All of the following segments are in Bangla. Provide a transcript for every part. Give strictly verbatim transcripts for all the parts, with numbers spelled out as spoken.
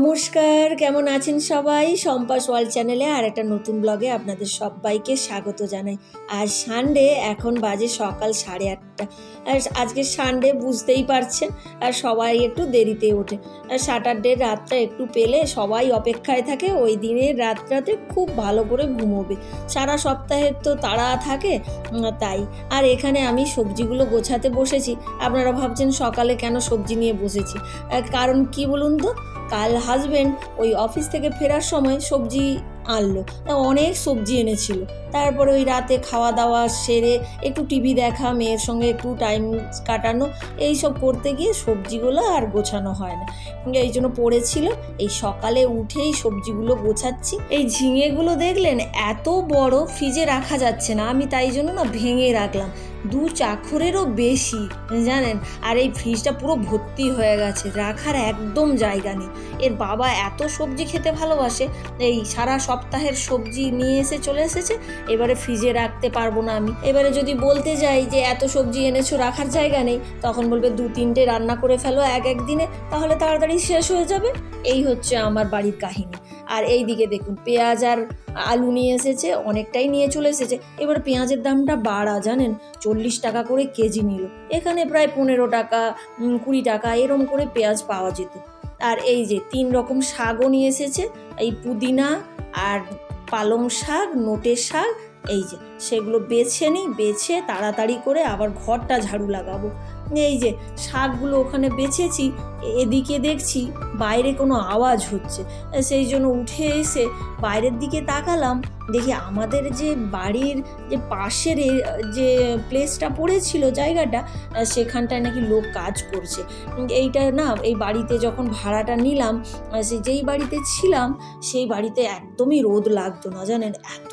নমস্কার, কেমন আছেন সবাই? শম্পাস ওয়ার্ল্ড চ্যানেলে আর একটা নতুন ব্লগে আপনাদের সবাইকে স্বাগত জানাই। আজ সানডে, এখন বাজে সকাল সাড়ে আটটা। আর আজকে সানডে বুঝতেই পারছেন, আর সবাই একটু দেরিতে ওঠে। আর স্যাটারডের রাতটা একটু পেলে সবাই অপেক্ষায় থাকে ওই দিনের রাতটাতে খুব ভালো করে ঘুমোবে। সারা সপ্তাহের তো তাড়া থাকে, তাই। আর এখানে আমি সবজিগুলো গোছাতে বসেছি। আপনারা ভাবছেন সকালে কেন সবজি নিয়ে বসেছি, কারণ কি বলুন তো, কাল হাজব্যান্ড ওই অফিস থেকে ফেরার সময় সবজি আনলো, অনেক সবজি এনেছিল। তারপরে ওই রাতে খাওয়া দাওয়া সেরে একটু টিভি দেখা, মেয়ের সঙ্গে একটু টাইম কাটানো, এইসব করতে গিয়ে সবজিগুলো আর গোছানো হয় না। এই জন্য পড়েছিল, এই সকালে উঠেই সবজিগুলো গোছাচ্ছি। এই ঝিঙেগুলো দেখলেন এত বড়, ফ্রিজে রাখা যাচ্ছে না, আমি তাই জন্য না ভেঙে রাখলাম। দু চাখরেরও বেশি জানেন, আর এই ফ্রিজটা পুরো ভর্তি হয়ে গেছে, রাখার একদম জায়গা নেই। এর বাবা এত সবজি খেতে ভালোবাসে, এই সারা সপ্তাহের সবজি নিয়ে এসে চলে এসেছে, এবারে ফ্রিজে রাখতে পারবো না আমি। এবারে যদি বলতে যাই যে এত সবজি এনেছো রাখার জায়গা নেই, তখন বলবে দু তিনটে রান্না করে ফেলো এক এক দিনে, তাহলে তাড়াতাড়ি শেষ হয়ে যাবে। এই হচ্ছে আমার বাড়ির কাহিনী। আর এই দিকে দেখুন, পেঁয়াজ আর আলু নিয়ে এসেছে, অনেকটাই নিয়ে চলে এসেছে। এবার পেঁয়াজের দামটা বাড়া জানেন, চল্লিশ টাকা করে কেজি নিল। এখানে প্রায় পনেরো টাকা কুড়ি টাকা এরম করে পেঁয়াজ পাওয়া যেত। আর এই যে তিন রকম শাকও নিয়ে এসেছে, এই পুদিনা আর পালং শাক, নোটের শাক, এই যে সেগুলো বেছে নিই, বেছে তাড়াতাড়ি করে আবার ঘরটা ঝাড়ু লাগাবো। এই যে শাকগুলো ওখানে বেছেছি, এদিকে দেখছি বাইরে কোনো আওয়াজ হচ্ছে, সেই জন্য উঠে এসে বাইরের দিকে তাকালাম, দেখি আমাদের যে বাড়ির যে পাশের যে প্লেসটা পড়েছিল, জায়গাটা, সেখানটায় নাকি লোক কাজ করছে। এইটা না, এই বাড়িতে যখন ভাড়াটা নিলাম, সে যেই বাড়িতে ছিলাম সেই বাড়িতে একদমই রোদ লাগতো না জানেন, এত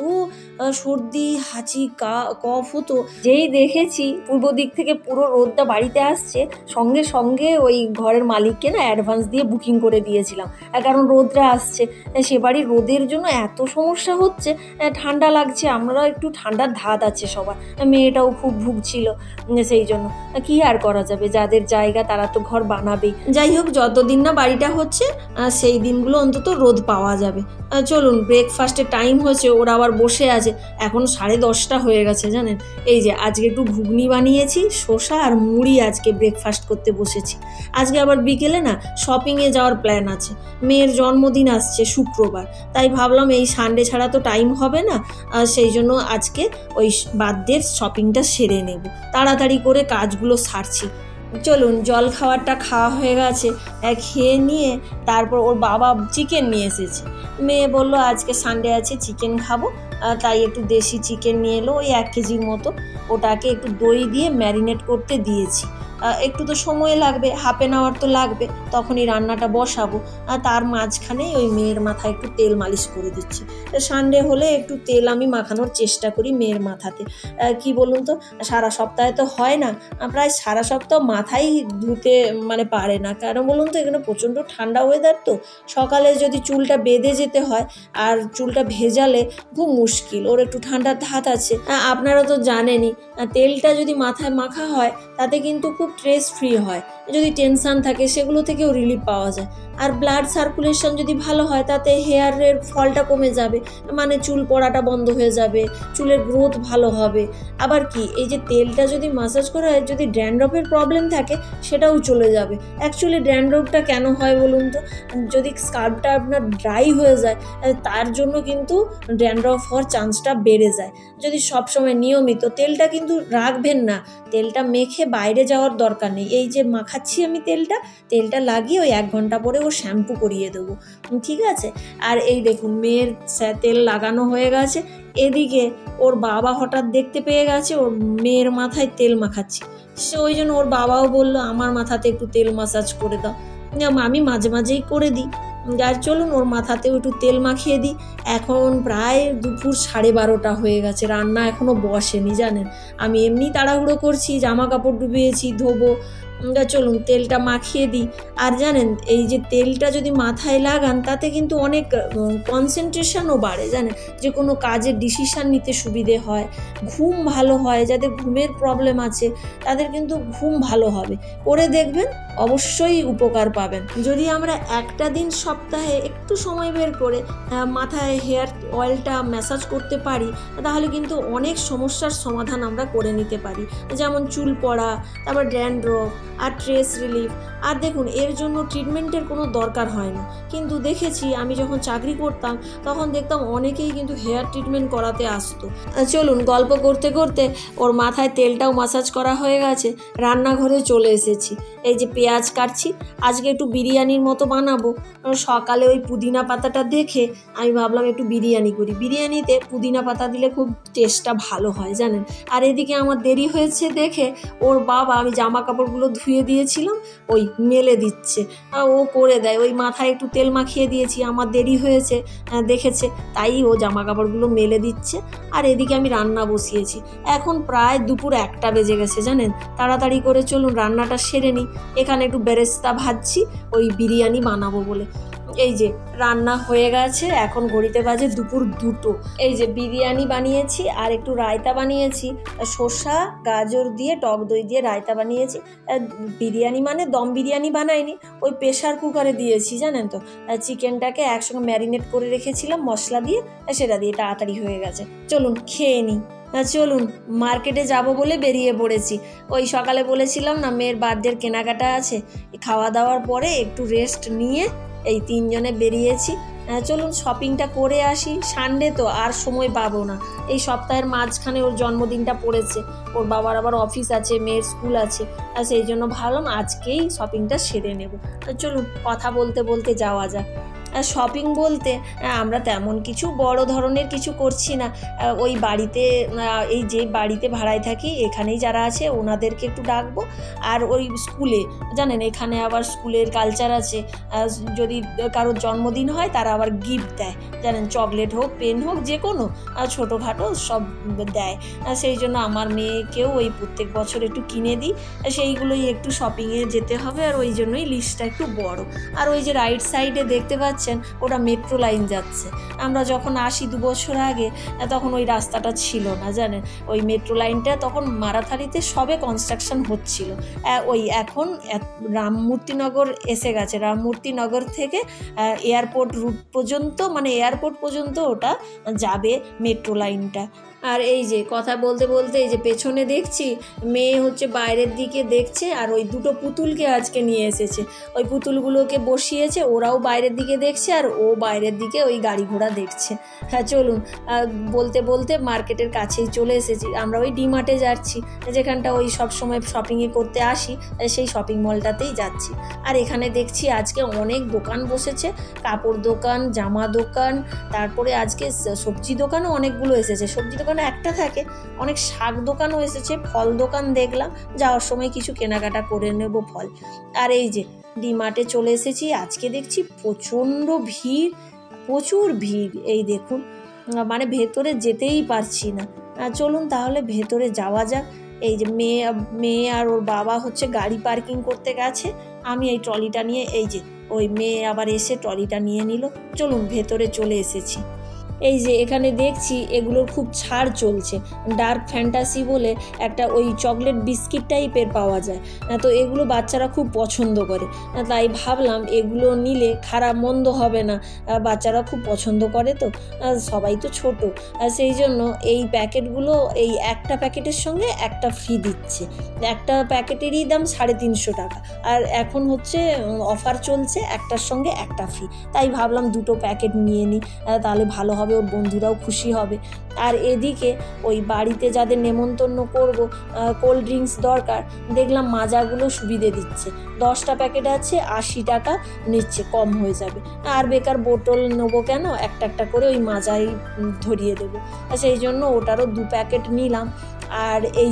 সর্দি হাঁচি কা কফ হতো। যেই দেখেছি পূর্ব দিক থেকে পুরো রোদটা বাড়িতে আসছে, সঙ্গে সঙ্গে ওই ঘরের মালিককে না অ্যাডভান্স দিয়ে বুকিং করে দিয়েছিলাম, কারণ রোদটা আসছে। সে বাড়ির রোদের জন্য এত সমস্যা হচ্ছে, ঠান্ডা লাগছে, আমরাও একটু ঠান্ডার ধাত আছে সবার, মেয়েটাও খুব ভুগছিল। সেই জন্য কি আর করা যাবে, যাদের জায়গা তারা তো ঘর বানাবেই। যাই হোক, যতদিন না বাড়িটা হচ্ছে সেই দিনগুলো অন্তত রোদ পাওয়া যাবে। চলুন, ব্রেকফাস্টের টাইম হয়েছে, ওরা আবার বসে আছে, এখন সাড়ে দশটা হয়ে গেছে জানেন। এই যে আজকে একটু ঘুগনি বানিয়েছি, শসা আর মুড়ি আজকে ব্রেকফাস্ট করতে বসেছি। আজকে আবার বিকেলে না শপিংয়ে যাওয়ার প্ল্যান আছে, মেয়ের জন্মদিন আসছে শুক্রবার, তাই ভাবলাম এই সানডে ছাড়া তো টাইম হবে না, সেই জন্য আজকে ওই বার্থডের শপিংটা সেরে নেব, তাড়াতাড়ি করে কাজগুলো সারছি। চলুন, জল খাবারটা খাওয়া হয়ে গেছে, খেয়ে নিয়ে তারপর ওর বাবা চিকেন নিয়ে এসেছে। মেয়ে বললো আজকে সানডে আছে, চিকেন খাবো, তাই একটু দেশি চিকেন নিয়ে এলো, ওই এক কেজির মতো। ওটাকে একটু দই দিয়ে ম্যারিনেট করতে দিয়েছি। একটু তো সময় লাগবে, হাফ অ্যান আওয়ার তো লাগবে, তখনই রান্নাটা বসাবো। তার মাঝখানে ওই মেয়ের মাথায় একটু তেল মালিশ করে দিচ্ছি। সানডে হলে একটু তেল আমি মাখানোর চেষ্টা করি মেয়ের মাথাতে। কি বলুন তো, সারা সপ্তাহে তো হয় না, প্রায় সারা সপ্তাহ মাথাই ধুতে মানে পারে না, কারণ বলুন তো এখানে প্রচণ্ড ঠান্ডা ওয়েদার, তো সকালে যদি চুলটা বেঁধে যেতে হয় আর চুলটা ভেজালে খুব মুশকিল, ওর একটু ঠান্ডার ধাত আছে। আপনারা তো জানেনই, তেলটা যদি মাথায় মাখা হয় তাতে কিন্তু খুব স্ট্রেস ফ্রি হয়, যদি টেনশান থাকে সেগুলো থেকেও রিলিফ পাওয়া যায়। আর ব্লাড সার্কুলেশন যদি ভালো হয় তাতে হেয়ারের ফলটা কমে যাবে, মানে চুল পড়াটা বন্ধ হয়ে যাবে, চুলের গ্রোথ ভালো হবে। আবার কি, এই যে তেলটা যদি মাসাজ করা হয়, যদি ড্যান্ড্রফের প্রবলেম থাকে সেটাও চলে যাবে। অ্যাকচুয়ালি ড্যান্ড্রফটা কেন হয় বলুন তো, যদি স্কাল্পটা আপনার ড্রাই হয়ে যায় তার জন্য কিন্তু ড্যান্ড্রফ হওয়ার চান্সটা বেড়ে যায়। যদি সবসময় নিয়মিত তেলটা কিন্তু রাখবেন না, তেলটা মেখে বাইরে যাওয়ার দরকার নেই। এই যে মাখাচ্ছি আমি তেলটা, তেলটা লাগিয়ে ওই এক ঘন্টা পরে ও শ্যাম্পু করিয়ে দেবো, ঠিক আছে। আর এই দেখুন, মেয়ের তেল লাগানো হয়ে গেছে, এদিকে ওর বাবা হঠাৎ দেখতে পেয়ে গেছে ওর মেয়ের মাথায় তেল মাখাচ্ছি, সে ওই জন্য ওর বাবাও বললো আমার মাথাতে একটু তেল মাসাজ করে দাও। আমি মাঝে মাঝেই করে দিই। আর চলুন, ওর মাথাতেও একটু তেল মাখিয়ে দিই। এখন প্রায় দুপুর সাড়ে বারোটা হয়ে গেছে, রান্না এখনও বসেনি জানেন। আমি এমনি তাড়াহুড়ো করছি, জামা কাপড় ডুবিয়েছি, ধোবো, চলুন তেলটা মাখিয়ে দিই। আর জানেন এই যে তেলটা যদি মাথায় লাগান তাতে কিন্তু অনেক কনসেন্ট্রেশনও বাড়ে, জানেন, যে কোনো কাজের ডিসিশান নিতে সুবিধে হয়, ঘুম ভালো হয়, যাদের ঘুমের প্রবলেম আছে তাদের কিন্তু ঘুম ভালো হবে। করে দেখবেন, অবশ্যই উপকার পাবেন। যদি আমরা একটা দিন সপ্তাহে একটু সময় বের করে মাথায় হেয়ার অয়েলটা ম্যাসাজ করতে পারি তাহলে কিন্তু অনেক সমস্যার সমাধান আমরা করে নিতে পারি, যেমন চুল পড়া, তারপর ড্যান্ড্রফ আর ট্রেস রিলিফ। আর দেখুন এর জন্য ট্রিটমেন্টের কোনো দরকার হয় না, কিন্তু দেখেছি আমি যখন চাকরি করতাম তখন দেখতাম অনেকেই কিন্তু হেয়ার ট্রিটমেন্ট করাতে আসতো। চলুন গল্প করতে করতে ওর মাথায় তেলটাও ম্যাসাজ করা হয়ে গেছে, রান্নাঘরে চলে এসেছি। এই যে পেঁয়াজ কাটছি, আজকে একটু বিরিয়ানির মতো বানাবো। সকালে ওই পুদিনা পাতাটা দেখে আমি ভাবলাম একটু বিরিয়ানি করি। বিরিয়ানিতে পুদিনা পাতা দিলে খুব টেস্টটা ভালো হয়, জানেন। আর এদিকে আমার দেরি হয়েছে দেখে ওর বাবা, আমি জামা কাপড়গুলো ধুয়ে দিয়েছিলাম, ওই মেলে দিচ্ছে, ও করে দেয়। ওই মাথায় একটু তেল মাখিয়ে দিয়েছি, আমার দেরি হয়েছে দেখেছে, তাই ও জামা কাপড়গুলো মেলে দিচ্ছে। আর এদিকে আমি রান্না বসিয়েছি। এখন প্রায় দুপুর একটা বেজে গেছে, জানেন। তাড়াতাড়ি করে চলুন রান্নাটা সেরে নিই। এখানে একটু বেরেস্তা ভাজছি ওই বিরিয়ানি বানাবো বলে। এই যে রান্না হয়ে গেছে, এখন ঘড়িতে বাজে দুপুর দুটো। এই যে বিরিয়ানি বানিয়েছি আর একটু রায়তা বানিয়েছি, শসা গাজর দিয়ে টক দই দিয়ে রায়তা বানিয়েছি। বিরিয়ানি মানে দম বিরিয়ানি বানাইনি, ওই প্রেশার কুকারে দিয়েছি, জানেন তো। চিকেনটাকে একসঙ্গে ম্যারিনেট করে রেখেছিলাম মশলা দিয়ে, সেটা দিয়ে তাড়াতাড়ি হয়ে গেছে। চলুন খেয়ে নিই। চলুন মার্কেটে যাব বলে বেরিয়ে পড়েছি। ওই সকালে বলেছিলাম না মেয়ের বার্থডের কেনাকাটা আছে, খাওয়া দাওয়ার পরে একটু রেস্ট নিয়ে এই তিনজনে বেরিয়েছি। চলুন শপিংটা করে আসি। সানডে তো আর সময় পাবো না, এই সপ্তাহের মাঝখানে ওর জন্মদিনটা পড়েছে, ওর বাবার আবার অফিস আছে, মেয়ের স্কুল আছে, আর সেই জন্য ভাবলাম আজকেই শপিংটা সেরে নেব। চলুন কথা বলতে বলতে যাওয়া যাক। শপিং বলতে আমরা তেমন কিছু বড় ধরনের কিছু করছি না, ওই বাড়িতে এই যে বাড়িতে ভাড়ায় থাকি এখানেই যারা আছে ওনাদেরকে একটু ডাকবো। আর ওই স্কুলে জানেন এখানে আবার স্কুলের কালচার আছে, যদি কারোর জন্মদিন হয় তারা আবার গিফট দেয়, জানেন, চকলেট হোক পেন হোক যে কোনো ছোটোখাটো সব দেয়। সেই জন্য আমার মেয়েকেও ওই প্রত্যেক বছর একটু কিনে দিই, সেইগুলোই একটু শপিংয়ে যেতে হবে, আর ওই জন্যই লিস্টটা একটু বড়। আর ওই যে রাইট সাইডে দেখতে পাচ্ছি ওটা মেট্রো লাইন যাচ্ছে। আমরা যখন আসি দু বছর আগে তখন ওই রাস্তাটা ছিল না, জানেন। ওই মেট্রো লাইনটা তখন মারাথারিতে সবে কনস্ট্রাকশন হচ্ছিল, ওই এখন রামমূর্তিনগর এসে গেছে। রামমূর্তিনগর থেকে এয়ারপোর্ট রুট পর্যন্ত, মানে এয়ারপোর্ট পর্যন্ত ওটা যাবে মেট্রো লাইনটা। আর এই যে কথা বলতে বলতে এই যে পেছনে দেখছি মেয়ে হচ্ছে বাইরের দিকে দেখছে, আর ওই দুটো পুতুলকে আজকে নিয়ে এসেছে, ওই পুতুলগুলোকে বসিয়েছে, ওরাও বাইরের দিকে দেখছে আর ও বাইরের দিকে ওই গাড়ি ঘোড়া দেখছে। হ্যাঁ চলুন বলতে বলতে মার্কেটের কাছেই চলে এসেছি। আমরা ওই ডিমার্টে যাচ্ছি, যেখানটা ওই সব সময় শপিংয়ে করতে আসি, সেই শপিং মলটাতেই যাচ্ছি। আর এখানে দেখছি আজকে অনেক দোকান বসেছে, কাপড় দোকান, জামা দোকান, তারপরে আজকে সবজি দোকানও অনেকগুলো এসেছে। সবজি দোকান একটা থাকে, অনেক শাক দোকানও এসেছে, ফল দোকান দেখলাম, যাওয়ার সময় কিছু কেনাকাটা করে নেব ফল। আর এই যে ডিমার্টে চলে এসেছি, আজকে দেখছি প্রচণ্ড ভিড়, প্রচুর ভিড়। এই দেখুন, মানে ভেতরে যেতেই পারছি না। চলুন তাহলে ভেতরে যাওয়া যাক। এই যে মেয়ে মেয়ে আর ওর বাবা হচ্ছে গাড়ি পার্কিং করতে গেছে, আমি এই ট্রলিটা নিয়ে, এই যে ওই মেয়ে আবার এসে ট্রলিটা নিয়ে নিল। চলুন ভেতরে চলে এসেছি। এই যে এখানে দেখছি এগুলোর খুব ছাড় চলছে, ডার্ক ফ্যান্টাসি বলে একটা ওই চকলেট বিস্কিট টাইপের পাওয়া যায়, তো এগুলো বাচ্চারা খুব পছন্দ করে, তাই ভাবলাম এগুলো নিলে খারাপ মন্দ হবে না, বাচ্চারা খুব পছন্দ করে, তো সবাই তো ছোট, সেই জন্য এই প্যাকেটগুলো, এই একটা প্যাকেটের সঙ্গে একটা ফ্রি দিচ্ছে। একটা প্যাকেটেরই দাম সাড়ে তিনশো টাকা, আর এখন হচ্ছে অফার চলছে, একটার সঙ্গে একটা ফ্রি, তাই ভাবলাম দুটো প্যাকেট নিয়ে নিই, তাহলে ভালো হবে, ওর বন্ধুরাও খুশি হবে। আর এদিকে ওই বাড়িতে যাদের নেমন্তন্ন করব, কোল্ড ড্রিঙ্কস দরকার, দেখলাম মাজাগুলো সুবিধে দিচ্ছে, দশটা প্যাকেট আছে আশি টাকা নিচ্ছে, কম হয়ে যাবে। আর বেকার বোতল নেবো কেন, একটা একটা করে ওই মাজাই ধরিয়ে দেবো, সেই জন্য ওটারও দু প্যাকেট নিলাম। আর এই যে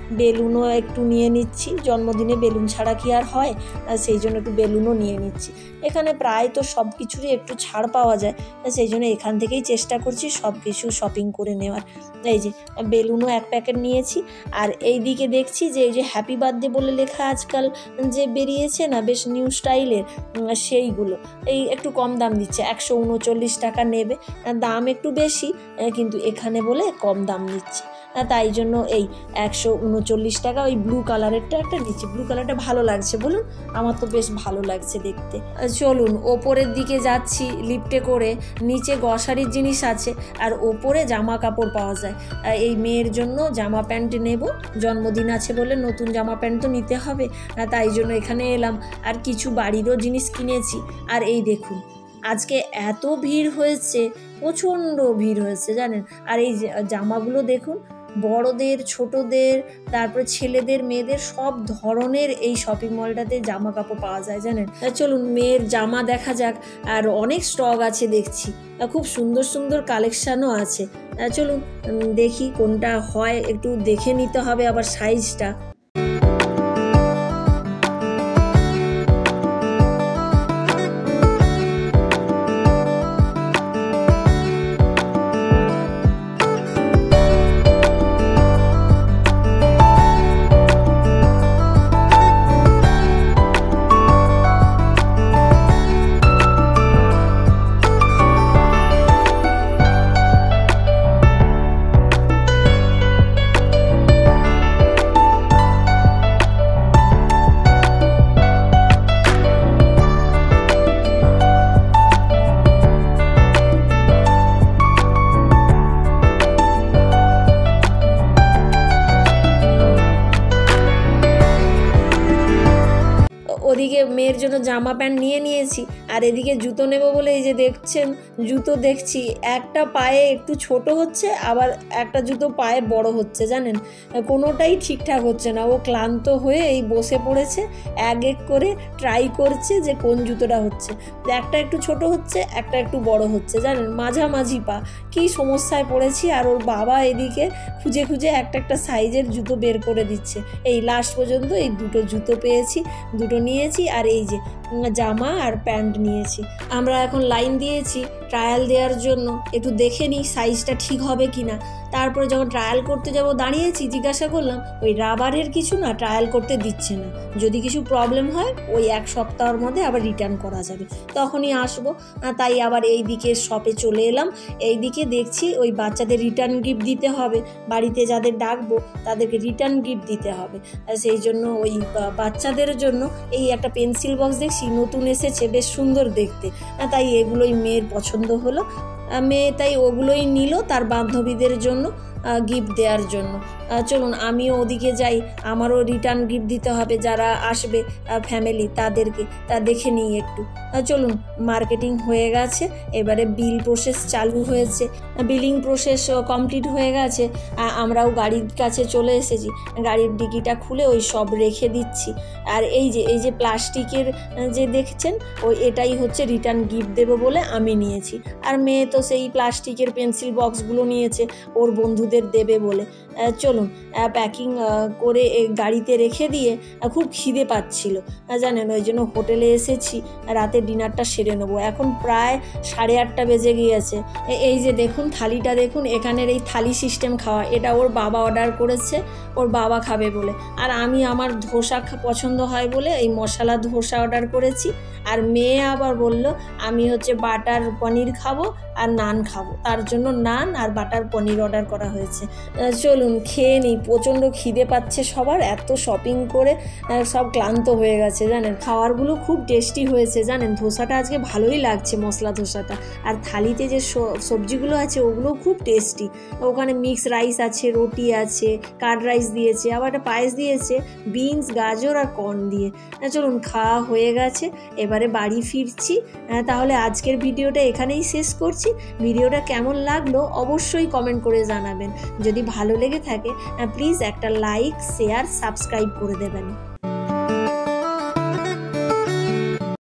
বেলুনও একটু নিয়ে নিচ্ছি, জন্মদিনে বেলুন ছাড়া কি আর হয়, সেই জন্য একটু বেলুনও নিয়ে নিচ্ছি। এখানে প্রায় তো সব কিছুরই একটু ছাড় পাওয়া যায়, সেই জন্য এখান থেকেই চেষ্টা করছি সব কিছু শপিং করে নেওয়ার। এই যে বেলুনও এক প্যাকেট নিয়েছি। আর এই দিকে দেখছি যে এই যে হ্যাপি বার্থডে বলে লেখা আজকাল যে বেরিয়েছে না বেশ নিউ স্টাইলের, সেইগুলো এই একটু কম দাম দিচ্ছে, একশো উনচল্লিশ টাকা নেবে, দাম একটু বেশি কিন্তু এখানে বলে কম দাম নিচ্ছে, তাই জন্য এই একশো উনচল্লিশ টাকা ওই ব্লু কালারেরটা একটা নিচ্ছি। ব্লু কালারটা ভালো লাগছে বলুন, আমার তো বেশ ভালো লাগছে দেখতে। চলুন ওপরের দিকে যাচ্ছি লিফটে করে, নিচে গ্রসারির জিনিস আছে আর ওপরে জামা কাপড় পাওয়া যায়। এই মেয়ের জন্য জামা প্যান্ট নেব, জন্মদিন আছে বলে নতুন জামা প্যান্ট তো নিতে হবে, তাই জন্য এখানে এলাম। আর কিছু বাড়িরও জিনিস কিনেছি। আর এই দেখুন আজকে এত ভিড় হয়েছে, প্রচণ্ড ভিড় হয়েছে জানেন। আর এই জামাগুলো দেখুন, বড়দের ছোটদের তারপরে ছেলেদের মেয়েদের সব ধরনের এই শপিং মলটাতে জামা কাপড় পাওয়া যায় জানেন। চলুন মেয়ের জামা দেখা যাক, আর অনেক স্টক আছে দেখছি, খুব সুন্দর সুন্দর কালেকশানও আছে। চলুন দেখি কোনটা হয়, একটু দেখে নিতে হবে আবার সাইজটা। ওদিকে মেয়ের জন্য জামা প্যান্ট নিয়ে নিয়েছি, আর এদিকে জুতো নেব বলে এই যে দেখছেন জুতো দেখছি, একটা পায়ে একটু ছোট হচ্ছে আবার একটা জুতো পায়ে বড় হচ্ছে জানেন, কোনোটাই ঠিকঠাক হচ্ছে না। ও ক্লান্ত হয়ে এই বসে পড়েছে, এক এক করে ট্রাই করছে যে কোন জুতোটা হচ্ছে, একটা একটু ছোট হচ্ছে একটা একটু বড় হচ্ছে জানেন, মাঝামাঝি পা, কী সমস্যায় পড়েছি। আর ওর বাবা এদিকে খুঁজে খুঁজে একটা একটা সাইজের জুতো বের করে দিচ্ছে। এই লাস্ট পর্যন্ত এই দুটো জুতো পেয়েছি, দুটো নিয়েছি। আর এই যে জামা আর প্যান্ট নিয়েছি। আমরা এখন লাইন দিয়েছি ট্রায়াল দেওয়ার জন্য, একটু দেখে নিই সাইজটা ঠিক হবে কি না। তারপরে যখন ট্রায়াল করতে যাব দাঁড়িয়েছি, জিজ্ঞাসা করলাম ওই রাবারের কিছু না ট্রায়াল করতে দিচ্ছে না, যদি কিছু প্রবলেম হয় ওই এক সপ্তাহের মধ্যে আবার রিটার্ন করা যাবে, তখনই আসবো। তাই আবার এই দিকে শপে চলে এলাম। এই দিকে দেখছি ওই বাচ্চাদের রিটার্ন গিফট দিতে হবে, বাড়িতে যাদের ডাকবো তাদেরকে রিটার্ন গিফট দিতে হবে, সেই জন্য ওই বাচ্চাদের জন্য এই একটা পেন্সিল বক্স দেখছি নতুন এসেছে, বেশ সুন্দর দেখতে, তাই এগুলোই মেয়ের পছন্দ হলো। মেয়ে তাই ওগুলোই নিল তার বান্ধবীদের জন্য গিফট দেওয়ার জন্য। চলুন আমিও ওদিকে যাই, আমারও রিটার্ন গিফট দিতে হবে যারা আসবে ফ্যামিলি তাদেরকে, তা দেখে নিই একটু। চলুন মার্কেটিং হয়ে গেছে, এবারে বিল প্রসেস চালু হয়েছে, বিলিং প্রসেস কমপ্লিট হয়ে গেছে। আমরাও গাড়ির কাছে চলে এসেছি, গাড়ির ডিকিটা খুলে ওই সব রেখে দিচ্ছি। আর এই যে এই যে প্লাস্টিকের যে দেখছেন ওই এটাই হচ্ছে রিটার্ন গিফট দেবো বলে আমি নিয়েছি। আর মেয়ে তো সেই প্লাস্টিকের পেন্সিল বক্সগুলো নিয়েছে ওর বন্ধুদের দেবে বলে। চলুন প্যাকিং করে গাড়িতে রেখে দিয়ে, খুব খিদে পাচ্ছিল জানেন, ওই জন্য হোটেলে এসেছি, রাতে ডিনারটা সেরে নেবো। এখন প্রায় সাড়ে আটটা বেজে গিয়েছে। এই যে দেখুন থালিটা দেখুন, এখানের এই থালি সিস্টেম খাওয়া, এটা ওর বাবা অর্ডার করেছে, ওর বাবা খাবে বলে। আর আমি আমার ধোসা পছন্দ হয় বলে এই মশলা ধোসা অর্ডার করেছি। আর মেয়ে আবার বলল আমি হচ্ছে বাটার পনির খাবো আর নান খাবো, তার জন্য নান আর বাটার পনির অর্ডার করা হয়েছে। চলুন খেয়ে নিই, প্রচণ্ড খিদে পাচ্ছে সবার, এত শপিং করে সব ক্লান্ত হয়ে গেছে জানেন। খাবারগুলো খুব টেস্টি হয়েছে জানেন, ধোসাটা আজকে ভালোই লাগছে মশলা ধোসাটা। আর থালিতে যে সবজিগুলো আছে ওগুলো খুব টেস্টি, ওখানে মিক্স রাইস আছে, রুটি আছে, কার্ড রাইস দিয়েছে, আবার একটা পায়েস দিয়েছে বিনস গাজর আর কর্ন দিয়ে। চলুন খাওয়া হয়ে গেছে, এবারে বাড়ি ফিরছি। তাহলে আজকের ভিডিওটা এখানেই শেষ করছি। ভিডিওটা কেমন লাগলো অবশ্যই কমেন্ট করে জানাবেন। যদি ভালো লেগে থাকে প্লিজ একটা লাইক শেয়ার সাবস্ক্রাইব করে দেবেন।